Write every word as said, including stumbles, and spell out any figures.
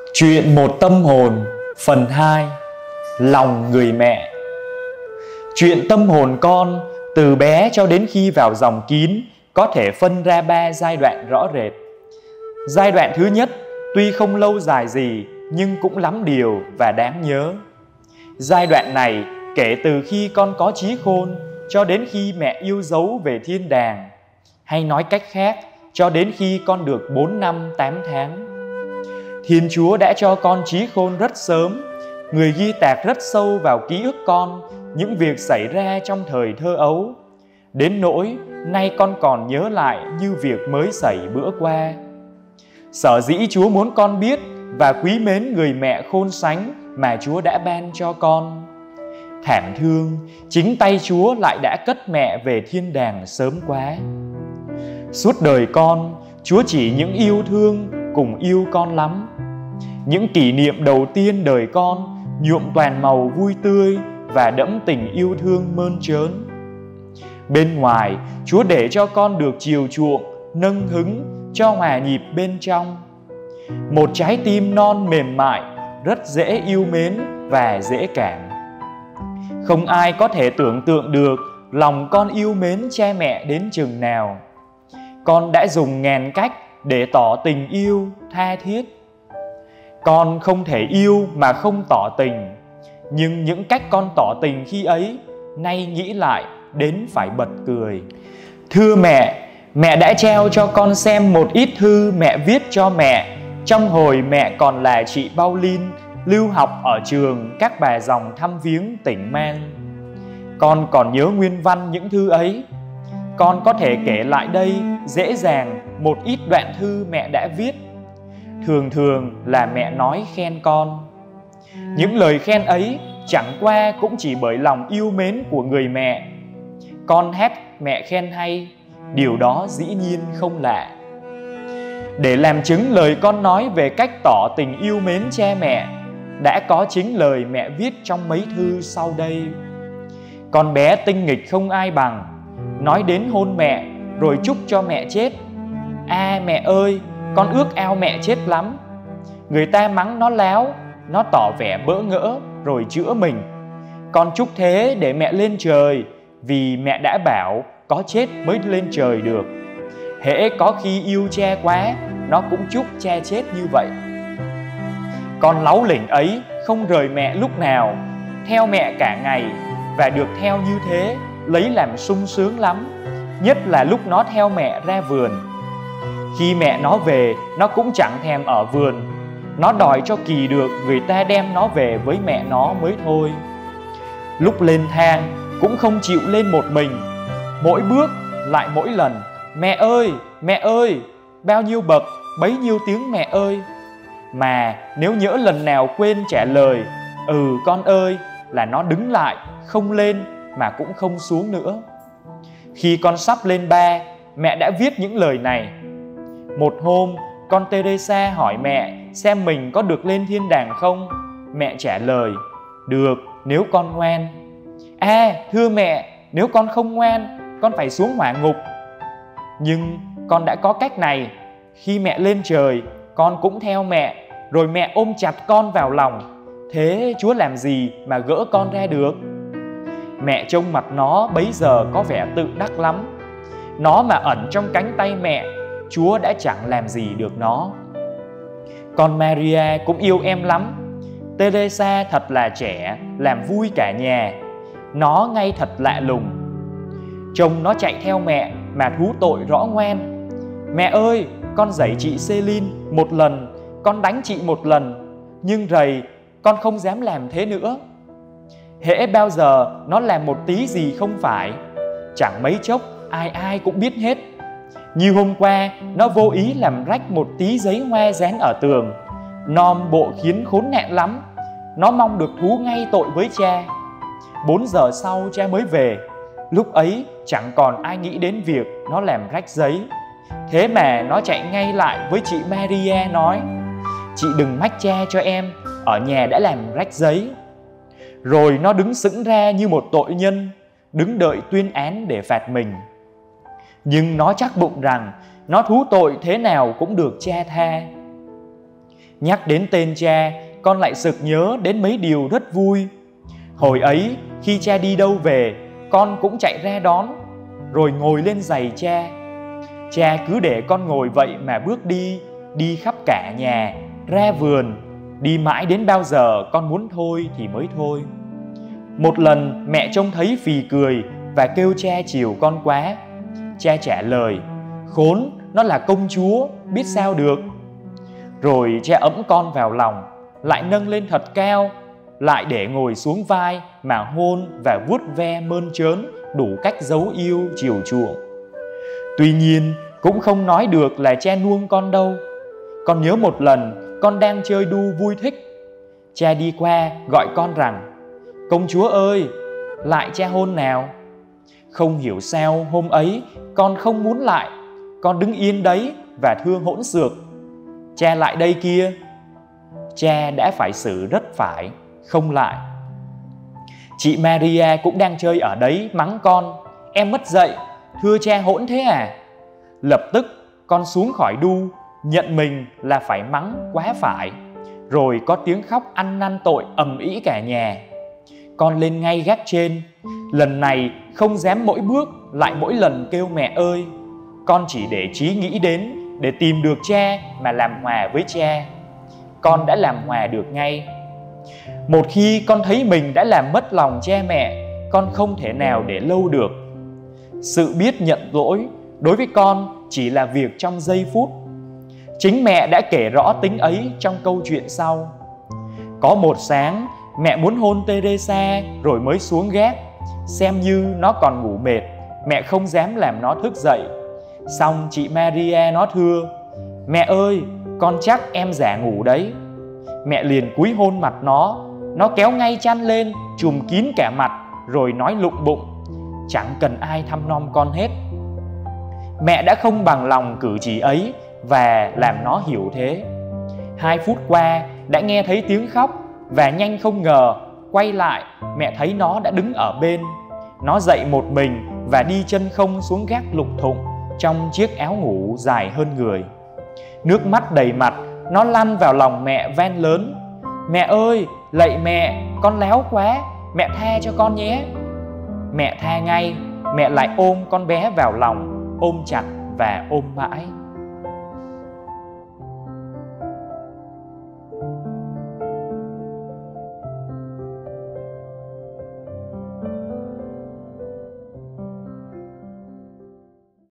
Chuyện một tâm hồn phần hai. Lòng người mẹ. Chuyện tâm hồn con từ bé cho đến khi vào dòng kín có thể phân ra ba giai đoạn rõ rệt. Giai đoạn thứ nhất tuy không lâu dài gì nhưng cũng lắm điều và đáng nhớ. Giai đoạn này kể từ khi con có trí khôn cho đến khi mẹ yêu dấu về thiên đàng, hay nói cách khác, cho đến khi con được bốn năm tám tháng. Thiên Chúa đã cho con trí khôn rất sớm. Người ghi tạc rất sâu vào ký ức con những việc xảy ra trong thời thơ ấu, đến nỗi nay con còn nhớ lại như việc mới xảy bữa qua. Sở dĩ Chúa muốn con biết và quý mến người mẹ khôn sánh mà Chúa đã ban cho con. Thảm thương, chính tay Chúa lại đã cất mẹ về thiên đàng sớm quá. Suốt đời con, Chúa chỉ những yêu thương cùng yêu con lắm. Những kỷ niệm đầu tiên đời con nhuộm toàn màu vui tươi và đẫm tình yêu thương mơn trớn. Bên ngoài, Chúa để cho con được chiều chuộng, nâng hứng, cho hòa nhịp bên trong. Một trái tim non mềm mại, rất dễ yêu mến và dễ cảm. Không ai có thể tưởng tượng được lòng con yêu mến cha mẹ đến chừng nào. Con đã dùng ngàn cách để tỏ tình yêu tha thiết. Con không thể yêu mà không tỏ tình, nhưng những cách con tỏ tình khi ấy, nay nghĩ lại đến phải bật cười. Thưa mẹ, mẹ đã treo cho con xem một ít thư mẹ viết cho mẹ trong hồi mẹ còn là chị Pauline lưu học ở trường Các Bà Dòng thăm viếng tỉnh Mang. Con còn nhớ nguyên văn những thư ấy. Con có thể kể lại đây dễ dàng một ít đoạn thư mẹ đã viết. Thường thường là mẹ nói khen con. Những lời khen ấy chẳng qua cũng chỉ bởi lòng yêu mến của người mẹ. Con hát mẹ khen hay, điều đó dĩ nhiên không lạ. Để làm chứng lời con nói về cách tỏ tình yêu mến cha mẹ, đã có chính lời mẹ viết trong mấy thư sau đây. Con bé tinh nghịch không ai bằng, nói đến hôn mẹ rồi chúc cho mẹ chết. À mẹ ơi, con ước ao mẹ chết lắm. Người ta mắng nó láo, nó tỏ vẻ bỡ ngỡ rồi chữa mình. Con chúc thế để mẹ lên trời, vì mẹ đã bảo có chết mới lên trời được. Hễ có khi yêu cha quá, nó cũng chúc cha chết như vậy. Con láu lỉnh ấy không rời mẹ lúc nào, theo mẹ cả ngày, và được theo như thế lấy làm sung sướng lắm, nhất là lúc nó theo mẹ ra vườn. Khi mẹ nó về, nó cũng chẳng thèm ở vườn. Nó đòi cho kỳ được người ta đem nó về với mẹ nó mới thôi. Lúc lên thang cũng không chịu lên một mình. Mỗi bước lại mỗi lần mẹ ơi, mẹ ơi, bao nhiêu bậc bấy nhiêu tiếng mẹ ơi. Mà nếu nhỡ lần nào quên trả lời ừ con ơi, là nó đứng lại không lên mà cũng không xuống nữa. Khi con sắp lên ba, mẹ đã viết những lời này. Một hôm, con Teresa hỏi mẹ xem mình có được lên thiên đàng không. Mẹ trả lời, được nếu con ngoan. À, thưa mẹ, nếu con không ngoan, con phải xuống hỏa ngục. Nhưng con đã có cách này. Khi mẹ lên trời, con cũng theo mẹ, rồi mẹ ôm chặt con vào lòng. Thế Chúa làm gì mà gỡ con ra được? Mẹ trông mặt nó bấy giờ có vẻ tự đắc lắm. Nó mà ẩn trong cánh tay mẹ, Chúa đã chẳng làm gì được nó. Con Maria cũng yêu em lắm. Teresa thật là trẻ, làm vui cả nhà. Nó ngay thật lạ lùng. Trông nó chạy theo mẹ mà thú tội rõ ngoan. Mẹ ơi, con dạy chị Celine một lần, con đánh chị một lần, nhưng rầy con không dám làm thế nữa. Hễ bao giờ nó làm một tí gì không phải, chẳng mấy chốc ai ai cũng biết hết. Như hôm qua, nó vô ý làm rách một tí giấy hoa dán ở tường. Nom bộ khiến khốn nạn lắm. Nó mong được thú ngay tội với cha. Bốn giờ sau cha mới về. Lúc ấy chẳng còn ai nghĩ đến việc nó làm rách giấy. Thế mà nó chạy ngay lại với chị Maria nói, chị đừng mách cha cho em, ở nhà đã làm rách giấy. Rồi nó đứng sững ra như một tội nhân, đứng đợi tuyên án để phạt mình. Nhưng nó chắc bụng rằng nó thú tội thế nào cũng được cha tha. Nhắc đến tên cha, con lại sực nhớ đến mấy điều rất vui. Hồi ấy, khi cha đi đâu về, con cũng chạy ra đón, rồi ngồi lên giày cha. Cha cứ để con ngồi vậy mà bước đi, đi khắp cả nhà, ra vườn, đi mãi đến bao giờ con muốn thôi thì mới thôi. Một lần mẹ trông thấy phì cười và kêu cha chiều con quá. Cha trả lời: khốn, nó là công chúa, biết sao được. Rồi cha ẵm con vào lòng, lại nâng lên thật cao, lại để ngồi xuống vai mà hôn và vuốt ve mơn trớn đủ cách dấu yêu chiều chuộng. Tuy nhiên cũng không nói được là cha nuông con đâu. Con nhớ một lần con đang chơi đu vui thích, cha đi qua gọi con rằng: công chúa ơi, lại cha hôn nào. Không hiểu sao hôm ấy con không muốn lại, con đứng yên đấy và thưa hỗn xược: cha lại đây kia. Cha đã phải xử rất phải, không lại. Chị Maria cũng đang chơi ở đấy mắng con: em mất dạy, thưa cha hỗn thế à. Lập tức con xuống khỏi đu, nhận mình là phải mắng quá phải. Rồi có tiếng khóc ăn năn tội ầm ĩ cả nhà. Con lên ngay gác trên, lần này không dám mỗi bước lại mỗi lần kêu mẹ ơi. Con chỉ để trí nghĩ đến để tìm được cha mà làm hòa với cha. Con đã làm hòa được ngay. Một khi con thấy mình đã làm mất lòng cha mẹ, con không thể nào để lâu được. Sự biết nhận lỗi đối với con chỉ là việc trong giây phút. Chính mẹ đã kể rõ tính ấy trong câu chuyện sau. Có một sáng, mẹ muốn hôn Teresa rồi mới xuống gác. Xem như nó còn ngủ mệt, mẹ không dám làm nó thức dậy. Xong chị Maria nó thưa: mẹ ơi, con chắc em giả ngủ đấy. Mẹ liền cúi hôn mặt nó. Nó kéo ngay chăn lên, trùm kín cả mặt, rồi nói lụng bụng: chẳng cần ai thăm nom con hết. Mẹ đã không bằng lòng cử chỉ ấy và làm nó hiểu thế. Hai phút qua đã nghe thấy tiếng khóc, và nhanh không ngờ quay lại mẹ thấy nó đã đứng ở bên. Nó dậy một mình và đi chân không xuống gác lục thụng trong chiếc áo ngủ dài hơn người. Nước mắt đầy mặt, nó lăn vào lòng mẹ van lớn: mẹ ơi, lạy mẹ, con láo quá, mẹ tha cho con nhé. Mẹ tha ngay, mẹ lại ôm con bé vào lòng, ôm chặt và ôm mãi.